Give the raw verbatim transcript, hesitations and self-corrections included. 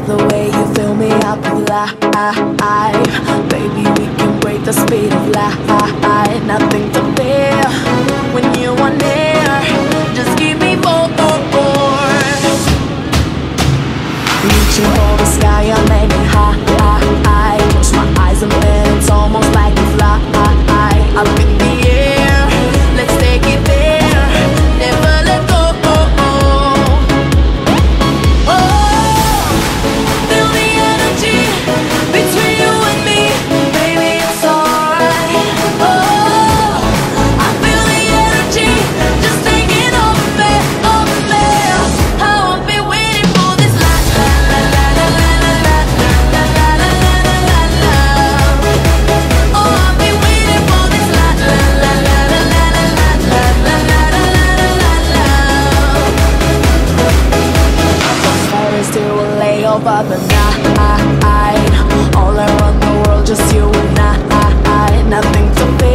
the way you fill me up with life. Baby, we can break the speed of light. Nothing to fear when you are near. Just give me more. Reaching for the sky, I'm aiming high. Close my eyes and then it's almost like you fly. Up in the air, let's take it there. Never let go. Over the night, all around the world, just you and I. Nothing to fear.